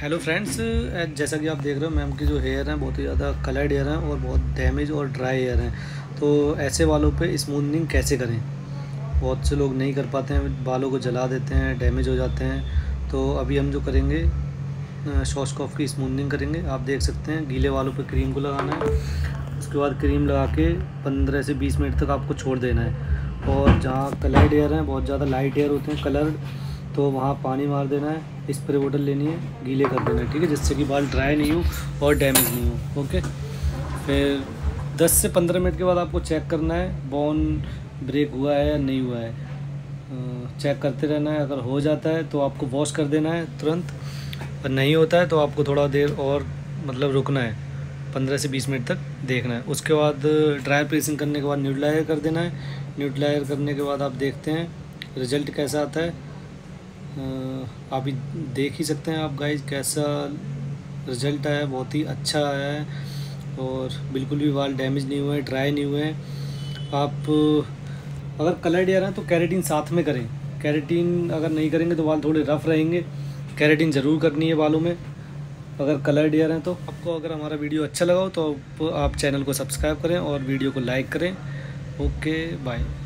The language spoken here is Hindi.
हेलो फ्रेंड्स, जैसा कि आप देख रहे हो मैम की जो हेयर हैं बहुत ही ज़्यादा कलर्ड हेयर हैं और बहुत डैमेज और ड्राई हेयर हैं। तो ऐसे बालों पे स्मूथनिंग कैसे करें? बहुत से लोग नहीं कर पाते हैं, बालों को जला देते हैं, डैमेज हो जाते हैं। तो अभी हम जो करेंगे शॉर्ट्सकॉफ की स्मूथनिंग करेंगे। आप देख सकते हैं गीले बालों पे क्रीम को लगाना है। उसके बाद क्रीम लगा के 15 से 20 मिनट तक आपको छोड़ देना है। और जहाँ कलर्ड हेयर हैं, बहुत ज़्यादा लाइट हेयर होते हैं कलर्ड, तो वहाँ पानी मार देना है, स्प्रे बोतल लेनी है, गीले कर देना है, ठीक है, जिससे कि बाल ड्राई नहीं हो और डैमेज नहीं हो। ओके, फिर 10 से 15 मिनट के बाद आपको चेक करना है बोन ब्रेक हुआ है या नहीं हुआ है। चेक करते रहना है। अगर हो जाता है तो आपको वॉश कर देना है तुरंत, और नहीं होता है तो आपको थोड़ा देर और मतलब रुकना है, 15 से 20 मिनट तक देखना है। उसके बाद ड्राई प्रेसिंग करने के बाद न्यूट्रलाइजर कर देना है। न्यूट्रलाइजर करने के बाद आप देखते हैं रिज़ल्ट कैसा आता है। आप ही देख ही सकते हैं आप गाइस कैसा रिज़ल्ट आया, बहुत ही अच्छा आया है और बिल्कुल भी बाल डैमेज नहीं हुए, ड्राई नहीं हुए। आप अगर कलर्ड हेयर हैं तो केराटिन साथ में करें। केराटिन अगर नहीं करेंगे तो बाल थोड़े रफ़ रहेंगे। केराटिन ज़रूर करनी है बालों में अगर कलर्ड हेयर हैं तो। आपको अगर हमारा वीडियो अच्छा लगा हो तो आप चैनल को सब्सक्राइब करें और वीडियो को लाइक करें। Okay, bye.